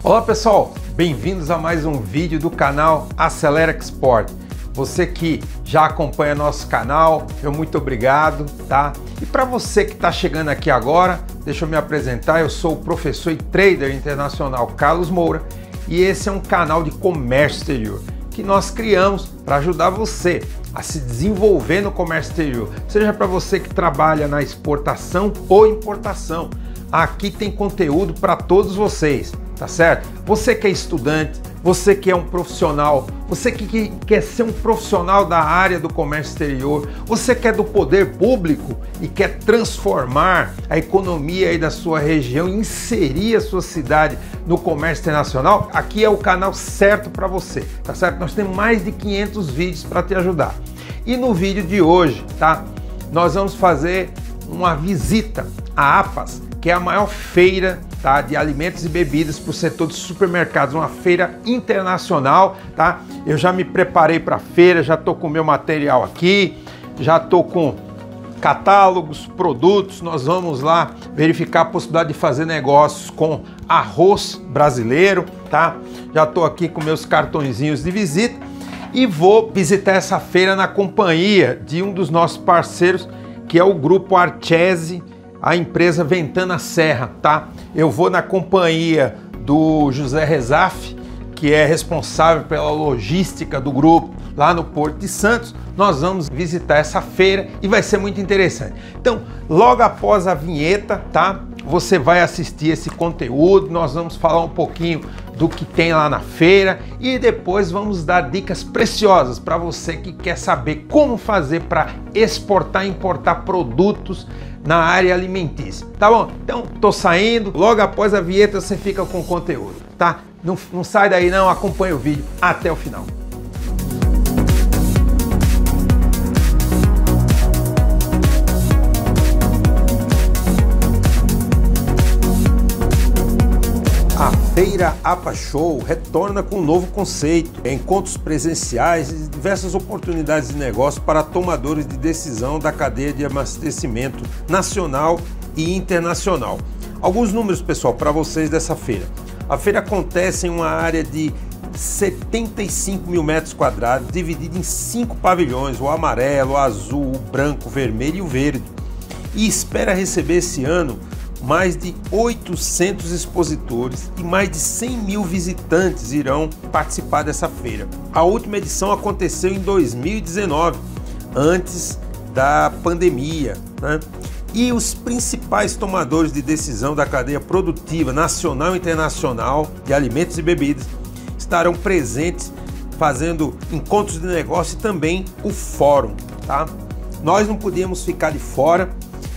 Olá pessoal, bem-vindos a mais um vídeo do canal Acelera Export. Você que já acompanha nosso canal, meu muito obrigado, tá? E para você que está chegando aqui agora, deixa eu me apresentar, eu sou o professor e trader internacional Carlos Moura e esse é um canal de comércio exterior que nós criamos para ajudar você a se desenvolver no comércio exterior, seja para você que trabalha na exportação ou importação. Aqui tem conteúdo para todos vocês, tá certo? Você que é estudante, você que é um profissional, você que quer ser um profissional da área do comércio exterior, você que é do poder público e quer transformar a economia aí da sua região, inserir a sua cidade no comércio internacional, aqui é o canal certo para você, tá certo? Nós temos mais de 500 vídeos para te ajudar. E no vídeo de hoje, tá? Nós vamos fazer uma visita à APAS, que é a maior feira, tá, de alimentos e bebidas para o setor de supermercados, uma feira internacional, tá? Eu já me preparei para a feira, já estou com o meu material aqui, já estou com catálogos, produtos, nós vamos lá verificar a possibilidade de fazer negócios com arroz brasileiro, tá? Já estou aqui com meus cartõezinhos de visita e vou visitar essa feira na companhia de um dos nossos parceiros, que é o Grupo Archese, a empresa Ventana Serra, tá? Eu vou na companhia do José Rezaf, que é responsável pela logística do grupo lá no Porto de Santos. Nós vamos visitar essa feira e vai ser muito interessante. Então, logo após a vinheta, tá? Você vai assistir esse conteúdo, nós vamos falar um pouquinho do que tem lá na feira e depois vamos dar dicas preciosas para você que quer saber como fazer para exportar e importar produtos na área alimentícia, tá bom? Então, tô saindo, logo após a vinheta você fica com o conteúdo, tá? Não sai daí não, acompanha o vídeo até o final. A Feira APA Show retorna com um novo conceito, encontros presenciais e diversas oportunidades de negócio para tomadores de decisão da cadeia de abastecimento nacional e internacional. Alguns números, pessoal, para vocês dessa feira. A feira acontece em uma área de 75 mil metros quadrados, dividida em 5 pavilhões, o amarelo, o azul, o branco, o vermelho e o verde. E espera receber esse ano mais de 800 expositores e mais de 100 mil visitantes irão participar dessa feira. A última edição aconteceu em 2019, antes da pandemia, né? E os principais tomadores de decisão da cadeia produtiva nacional e internacional de alimentos e bebidas estarão presentes fazendo encontros de negócio e também o fórum, tá? Nós não podíamos ficar de fora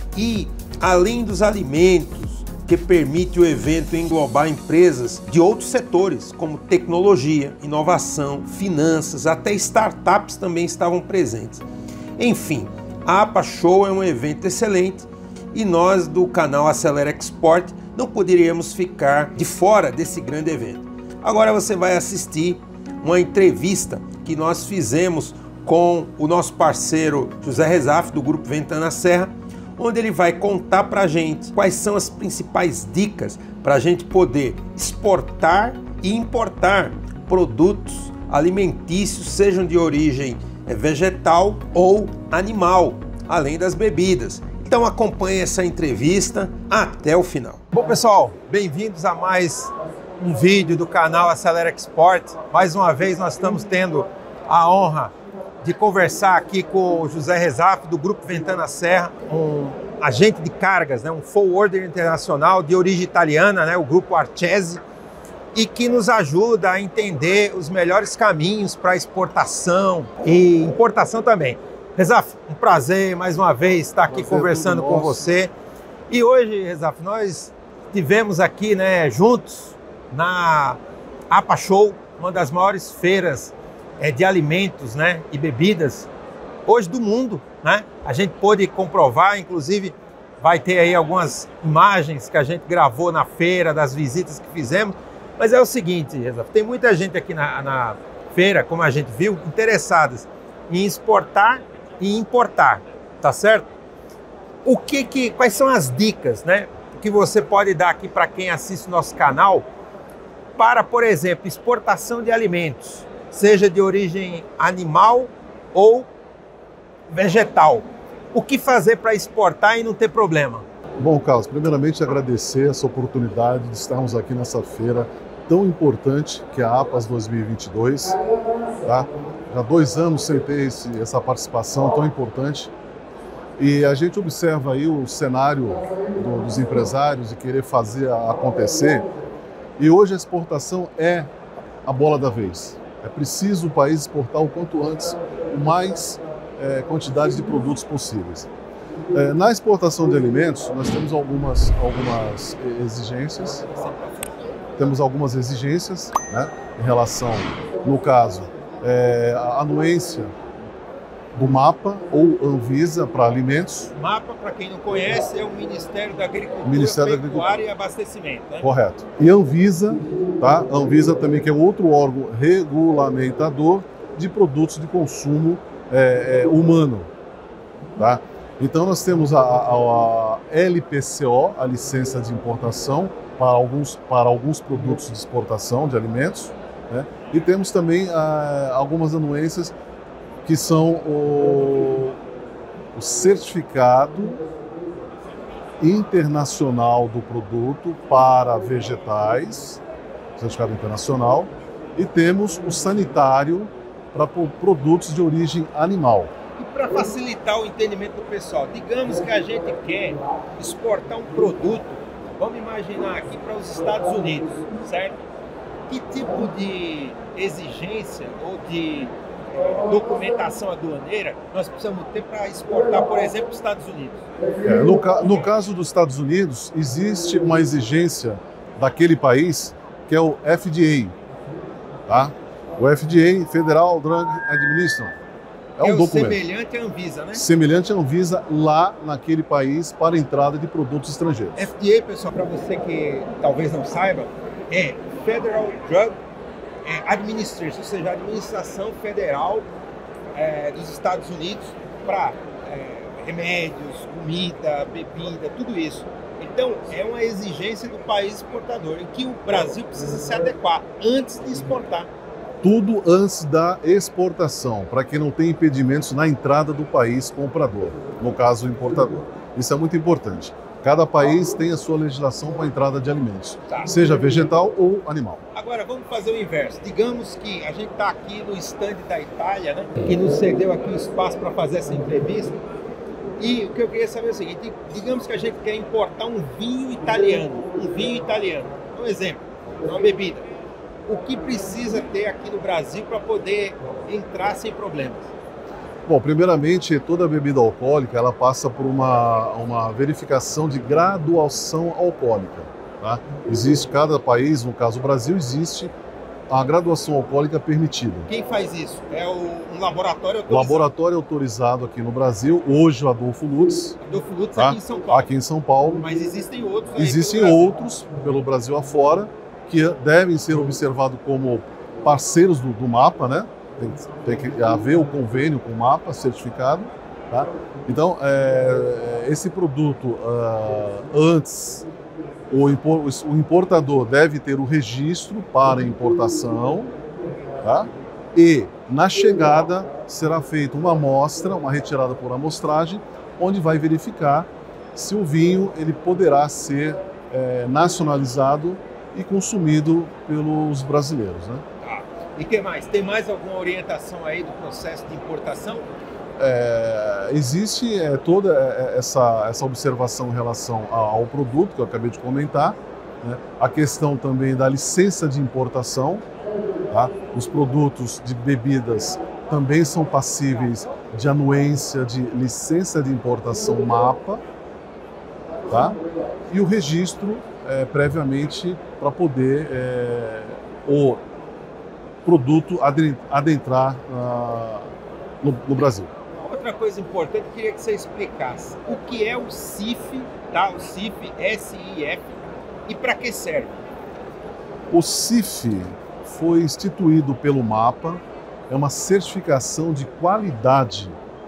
e além dos alimentos, que permite o evento englobar empresas de outros setores, como tecnologia, inovação, finanças, até startups também estavam presentes. Enfim, a APA Show é um evento excelente e nós do canal Acelera Export não poderíamos ficar de fora desse grande evento. Agora você vai assistir uma entrevista que nós fizemos com o nosso parceiro José Rezaf, do Grupo Ventana Serra, onde ele vai contar para a gente quais são as principais dicas para a gente poder exportar e importar produtos alimentícios, sejam de origem vegetal ou animal, além das bebidas. Então acompanhe essa entrevista até o final. Bom pessoal, bem-vindos a mais um vídeo do canal Acelera Export. Mais uma vez nós estamos tendo a honra de conversar aqui com o José Rezaf, do Grupo Ventana Serra, um agente de cargas, né, um forwarder internacional de origem italiana, né, o Grupo Archese, e que nos ajuda a entender os melhores caminhos para exportação e importação também. Rezaf, um prazer mais uma vez estar aqui conversando com você. E hoje, Rezaf, nós tivemos aqui, né, juntos na APA Show, uma das maiores feiras de alimentos, né, e bebidas hoje do mundo, né? A gente pôde comprovar, inclusive vai ter aí algumas imagens que a gente gravou na feira, das visitas que fizemos. Mas é o seguinte, tem muita gente aqui na feira, como a gente viu, interessadas em exportar e importar, tá certo? Quais são as dicas, né, que você pode dar aqui para quem assiste o nosso canal para, por exemplo, exportação de alimentos, seja de origem animal ou vegetal, o que fazer para exportar e não ter problema? Bom, Carlos, primeiramente agradecer essa oportunidade de estarmos aqui nessa feira tão importante que é a APAS 2022. Tá? Já 2 anos sem ter essa participação tão importante. E a gente observa aí o cenário dos empresários e querer fazer acontecer. E hoje a exportação é a bola da vez. É preciso o país exportar o quanto antes, o mais quantidade de produtos possíveis. Na exportação de alimentos, nós temos algumas exigências. Temos algumas exigências, né, em relação, no caso, a anuência do MAPA ou Anvisa para alimentos. MAPA, para quem não conhece, é o Ministério da Agricultura, Pecuária e Abastecimento. Né? Correto. E Anvisa, tá? Anvisa também, que é outro órgão regulamentador de produtos de consumo humano. Tá? Então nós temos a LPCO, a licença de importação, para alguns produtos de exportação de alimentos, né? E temos também algumas anuências que são o certificado internacional do produto para vegetais, certificado internacional, e temos o sanitário para produtos de origem animal. E para facilitar o entendimento do pessoal, digamos que a gente quer exportar um produto, vamos imaginar aqui para os Estados Unidos, certo? Que tipo de exigência ou de documentação aduaneira nós precisamos ter para exportar, por exemplo, para os Estados Unidos? No caso dos Estados Unidos, existe uma exigência daquele país que é o FDA, tá? O FDA, Federal Drug Administration. É um documento semelhante à Anvisa, né? Semelhante à Anvisa lá naquele país para a entrada de produtos estrangeiros. FDA, pessoal, para você que talvez não saiba, é Federal Drug Administration, ou seja, a administração federal dos Estados Unidos para remédios, comida, bebida, tudo isso. Então, é uma exigência do país exportador, em que o Brasil precisa se adequar antes de exportar. Tudo antes da exportação, para que não tenha impedimentos na entrada do país comprador, no caso o importador. Isso é muito importante. Cada país tem a sua legislação para a entrada de alimentos, seja vegetal ou animal. Agora, vamos fazer o inverso. Digamos que a gente está aqui no stand da Itália, né, que nos cedeu aqui o espaço para fazer essa entrevista. E o que eu queria saber é o seguinte, digamos que a gente quer importar um vinho italiano. Um exemplo, uma bebida. O que precisa ter aqui no Brasil para poder entrar sem problemas? Bom, primeiramente, toda bebida alcoólica ela passa por uma verificação de graduação alcoólica. Tá? Existe, cada país, no caso o Brasil, existe a graduação alcoólica permitida. Quem faz isso? É um laboratório autorizado? Laboratório autorizado aqui no Brasil, hoje o Adolfo Lutz. Adolfo Lutz, tá? Aqui em São Paulo. Aqui em São Paulo. Mas existem outros aí Existem outros pelo Brasil afora, que devem ser observados como parceiros do MAPA, né? Tem que haver o convênio com o MAPA certificado. Tá? Então, esse produto, antes, o importador deve ter o registro para importação, tá? E na chegada será feita uma amostra, uma retirada por amostragem, onde vai verificar se o vinho ele poderá ser nacionalizado e consumido pelos brasileiros, né? E que mais? Tem mais alguma orientação aí do processo de importação? Existe toda essa observação em relação ao produto que eu acabei de comentar, né? A questão também da licença de importação, tá? Os produtos de bebidas também são passíveis de anuência de licença de importação MAPA, tá? E o registro previamente para poder o produto adentrar no Brasil. Outra coisa importante, eu queria que você explicasse o que é o CIF, tá? O CIF, S-I-F, e para que serve? O CIF foi instituído pelo MAPA, é uma certificação de qualidade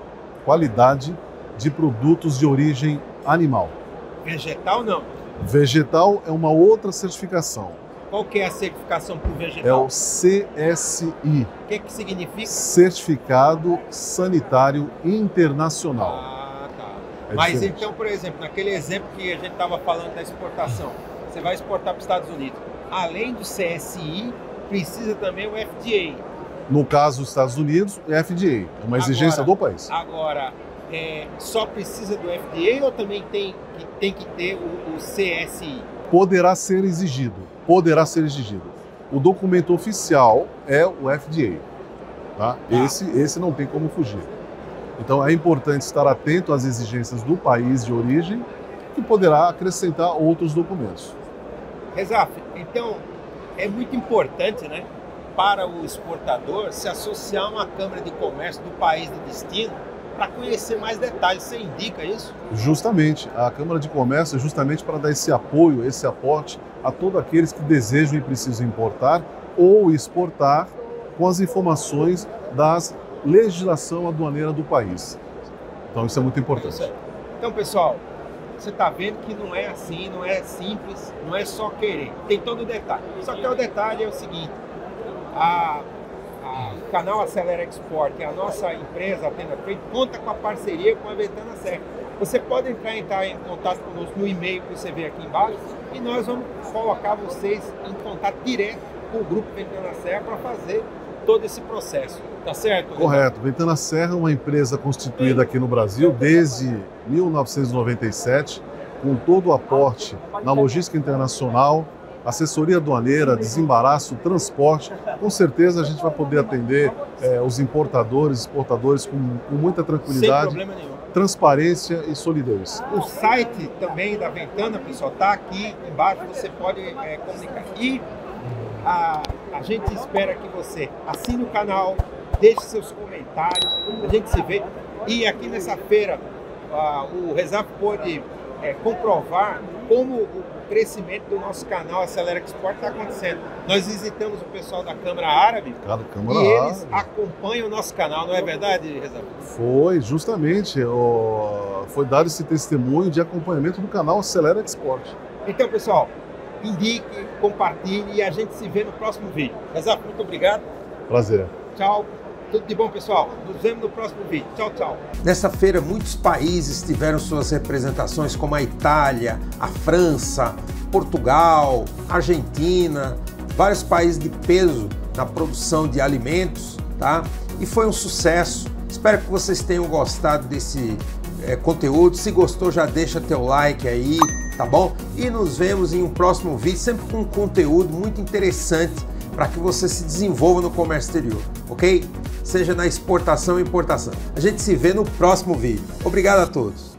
de produtos de origem animal. Vegetal não? Vegetal é uma outra certificação. Qual que é a certificação para o vegetal? É o CSI. O que significa? Certificado Sanitário Internacional. Ah, tá. É Mas diferente. então, por exemplo, naquele exemplo que a gente estava falando da exportação, você vai exportar para os Estados Unidos. Além do CSI, precisa também o FDA. No caso dos Estados Unidos, é FDA. É uma exigência do país. Agora, só precisa do FDA ou também tem que ter o CSI? Poderá ser exigido. Poderá ser exigido. O documento oficial é o FDA. Tá? Esse não tem como fugir. Então é importante estar atento às exigências do país de origem, que poderá acrescentar outros documentos. Rezaf, então é muito importante, né, para o exportador se associar a uma Câmara de Comércio do país de destino para conhecer mais detalhes. Você indica isso? Justamente, a Câmara de Comércio é justamente para dar esse apoio, esse aporte a todos aqueles que desejam e precisam importar ou exportar com as informações da legislação aduaneira do país. Então isso é muito importante. Então, pessoal, você está vendo que não é assim, não é simples, não é só querer. Tem todo o detalhe. Só que o detalhe é o seguinte, o canal Acelera Export, a nossa empresa, a Tenda Trade, conta com a parceria com a Ventana Serra. Você pode entrar em contato conosco no e-mail que você vê aqui embaixo e nós vamos colocar vocês em contato direto com o Grupo Ventana Serra para fazer todo esse processo. Tá certo? Correto. Ventana Serra é uma empresa constituída aqui no Brasil desde 1997, com todo o aporte na logística internacional, assessoria aduaneira, desembaraço, transporte. Com certeza a gente vai poder atender os importadores, exportadores com muita tranquilidade, sem problema nenhum, transparência e solidez. O site também da Ventana, pessoal, está aqui embaixo, você pode comunicar. E a gente espera que você assine o canal, deixe seus comentários, a gente se vê. E aqui nessa feira, o Rezaf pôde comprovar como o crescimento do nosso canal Acelera Export está acontecendo. Nós visitamos o pessoal da Câmara Árabe e eles acompanham o nosso canal, não é verdade, Rezaf? Foi, justamente, foi dado esse testemunho de acompanhamento do canal Acelera Export. Então, pessoal, indique, compartilhe e a gente se vê no próximo vídeo. Rezaf, muito obrigado. Prazer. Tchau. Tudo de bom, pessoal. Nos vemos no próximo vídeo. Tchau, tchau. Nessa feira, muitos países tiveram suas representações, como a Itália, a França, Portugal, Argentina, vários países de peso na produção de alimentos, tá? E foi um sucesso. Espero que vocês tenham gostado desse conteúdo. Se gostou, já deixa teu like aí, tá bom? E nos vemos em um próximo vídeo, sempre com um conteúdo muito interessante para que você se desenvolva no comércio exterior, ok? Seja na exportação ou importação. A gente se vê no próximo vídeo. Obrigado a todos.